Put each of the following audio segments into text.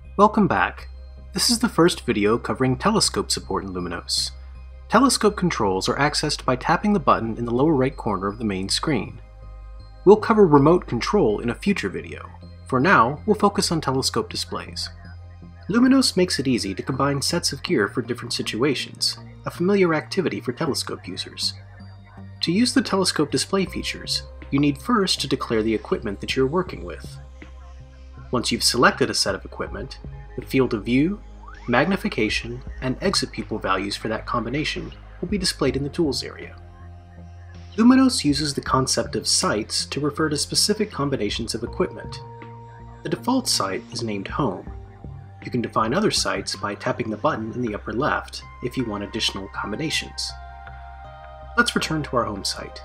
Welcome back. This is the first video covering telescope support in Luminos. Telescope controls are accessed by tapping the button in the lower right corner of the main screen. We'll cover remote control in a future video. For now, we'll focus on telescope displays. Luminos makes it easy to combine sets of gear for different situations, a familiar activity for telescope users. To use the telescope display features, you need first to declare the equipment that you're working with. Once you've selected a set of equipment, the field of view, magnification, and exit pupil values for that combination will be displayed in the Tools area. Luminos uses the concept of sites to refer to specific combinations of equipment. The default site is named Home. You can define other sites by tapping the button in the upper left if you want additional combinations. Let's return to our home site.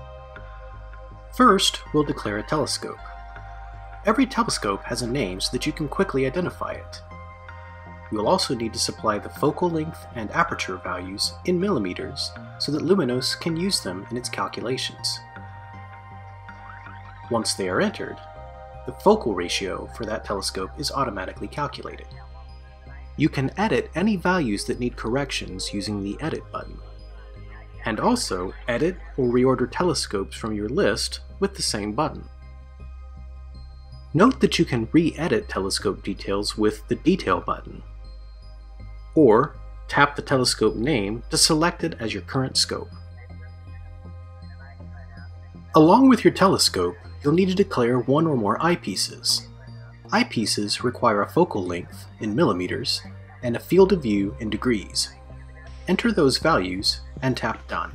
First, we'll declare a telescope. Every telescope has a name so that you can quickly identify it. You'll also need to supply the focal length and aperture values in millimeters so that Luminos can use them in its calculations. Once they are entered, the focal ratio for that telescope is automatically calculated. You can edit any values that need corrections using the Edit button, and also edit or reorder telescopes from your list with the same button. Note that you can re-edit telescope details with the Detail button, or tap the telescope name to select it as your current scope. Along with your telescope, you'll need to declare one or more eyepieces. Eyepieces require a focal length in millimeters and a field of view in degrees. Enter those values and tap Done.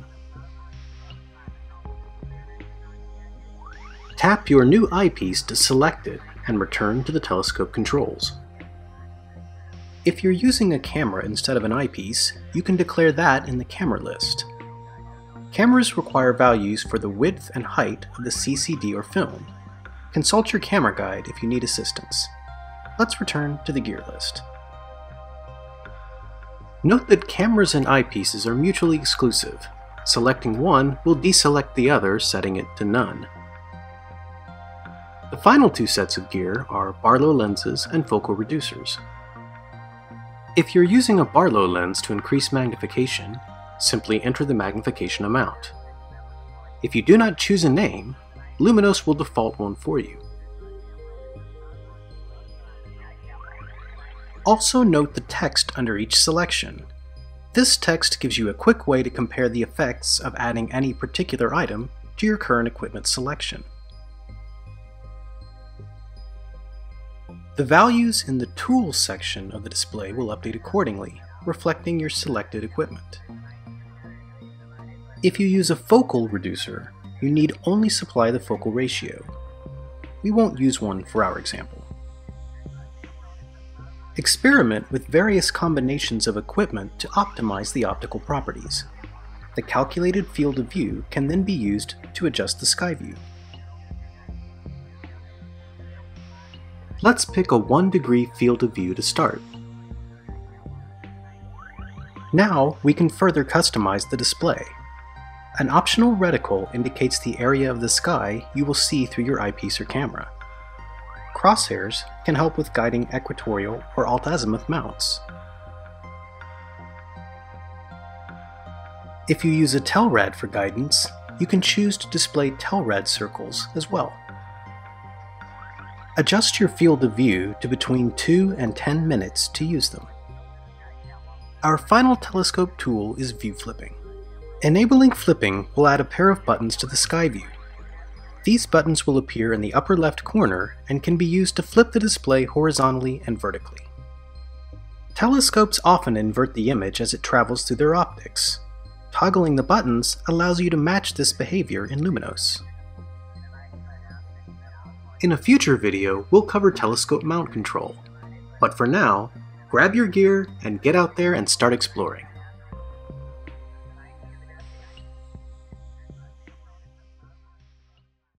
Tap your new eyepiece to select it and return to the telescope controls. If you're using a camera instead of an eyepiece, you can declare that in the camera list. Cameras require values for the width and height of the CCD or film. Consult your camera guide if you need assistance. Let's return to the gear list. Note that cameras and eyepieces are mutually exclusive. Selecting one will deselect the other, setting it to none. The final two sets of gear are Barlow lenses and focal reducers. If you're using a Barlow lens to increase magnification, simply enter the magnification amount. If you do not choose a name, Luminos will default one for you. Also note the text under each selection. This text gives you a quick way to compare the effects of adding any particular item to your current equipment selection. The values in the Tools section of the display will update accordingly, reflecting your selected equipment. If you use a focal reducer, you need only supply the focal ratio. We won't use one for our example. Experiment with various combinations of equipment to optimize the optical properties. The calculated field of view can then be used to adjust the sky view. Let's pick a 1-degree field of view to start. Now we can further customize the display. An optional reticle indicates the area of the sky you will see through your eyepiece or camera. Crosshairs can help with guiding equatorial or alt-azimuth mounts. If you use a Telrad for guidance, you can choose to display Telrad circles as well. Adjust your field of view to between 2 and 10 minutes to use them. Our final telescope tool is view flipping. Enabling flipping will add a pair of buttons to the sky view. These buttons will appear in the upper left corner and can be used to flip the display horizontally and vertically. Telescopes often invert the image as it travels through their optics. Toggling the buttons allows you to match this behavior in Luminos. In a future video, we'll cover telescope mount control. But for now, grab your gear and get out there and start exploring.